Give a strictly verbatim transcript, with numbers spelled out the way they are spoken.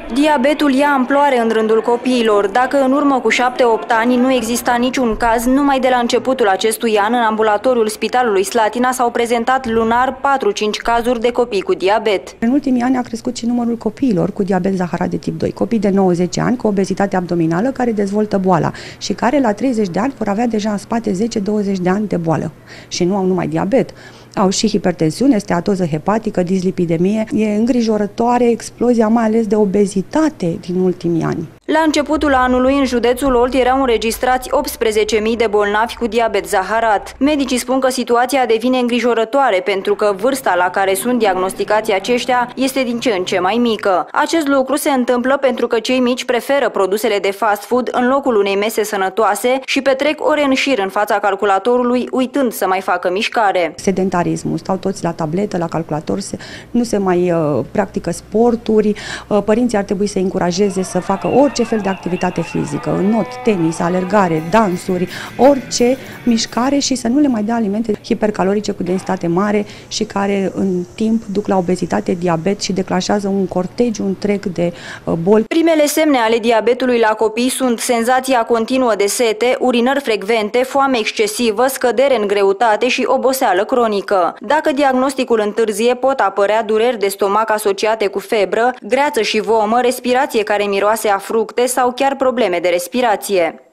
Diabetul ia amploare în rândul copiilor. Dacă în urmă cu șapte-opt ani nu exista niciun caz, numai de la începutul acestui an, în ambulatoriul Spitalului Slatina s-au prezentat lunar patru-cinci cazuri de copii cu diabet. În ultimii ani a crescut și numărul copiilor cu diabet zaharat de tip doi, copii de nouă-zece ani cu obezitate abdominală care dezvoltă boala și care la treizeci de ani vor avea deja în spate zece-douăzeci de ani de boală și nu au numai diabet. Au și hipertensiune, steatoză hepatică, dislipidemie. E îngrijorătoare explozia mai ales de obezitate din ultimii ani. La începutul anului, în județul Olt erau înregistrați optsprezece mii de bolnavi cu diabet zaharat. Medicii spun că situația devine îngrijorătoare pentru că vârsta la care sunt diagnosticați aceștia este din ce în ce mai mică. Acest lucru se întâmplă pentru că cei mici preferă produsele de fast food în locul unei mese sănătoase și petrec ore în șir în fața calculatorului, uitând să mai facă mișcare. Sedentarismul, stau toți la tabletă, la calculator, se, nu se mai uh, practică sporturi, uh, părinții ar trebui să încurajeze să facă orice fel de activitate fizică, not, tenis, alergare, dansuri, orice mișcare și să nu le mai dea alimente hipercalorice cu densitate mare și care în timp duc la obezitate, diabet și declanșează un cortegiu întreg de uh, boli. Primele semne ale diabetului la copii sunt senzația continuă de sete, urinări frecvente, foame excesivă, scădere în greutate și oboseală cronică. Dacă diagnosticul întârzie, pot apărea dureri de stomac asociate cu febră, greață și vomă, respirație care miroase a fructe sau chiar probleme de respirație.